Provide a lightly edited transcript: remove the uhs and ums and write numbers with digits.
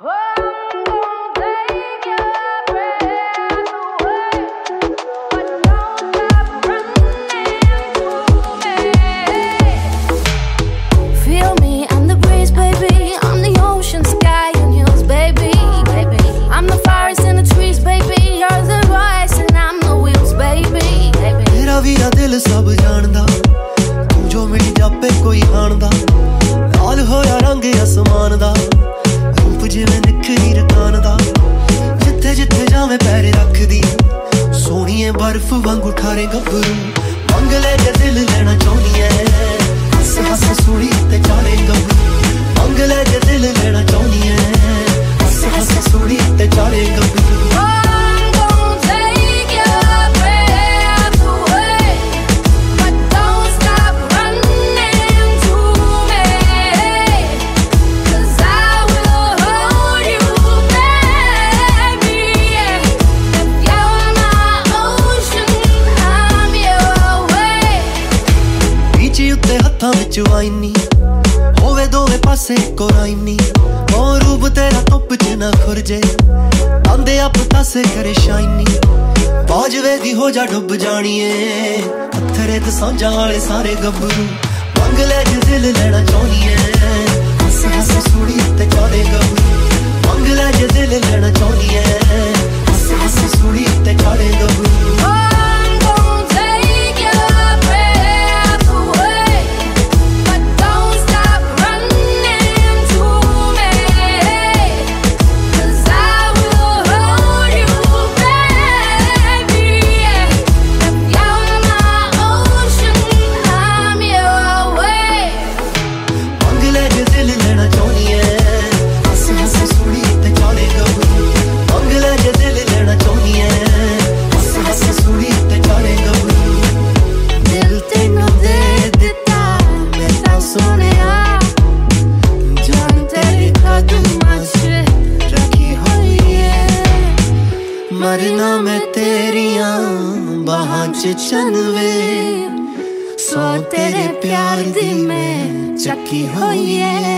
दिल सब जानदा तू जो मेरी जापे कोई हांदा लाल होया रंग आसमान दा रूप जिवें निखरी रकान दा जिथे जिथे जावे पैर रखदी सोहणीए बर्फ वांगू ठारे गब्बरू मंग ले जे दिल लेना चाहुंदी ऐ हस हस सोली ते चाले गब्बरू मंग ले जे दिल लेना चाहुंदी ऐ हस हस सोली ते चाले गब्बरू वाइनी होवे दोवे पासे कोराइनी ओ रूप तेरा धुप च ना खुरजे आंदे आप तासे करे शाइनी बाजवे दी हो जा डुब जानिए पत्थरे दसांझा वाले सारे गब्बरू मंग ले जे दिल लेना चाहुंदी ऐ हस हस सोली ते चाले गब्बरू मंग ले जे दिल लेना चाहुंदी ऐ हस हस सोली ते चाले गब्बरू मरना मैं तेरिया बाहां च चनवे सौ तेरे प्यार दी मैं चकी होई है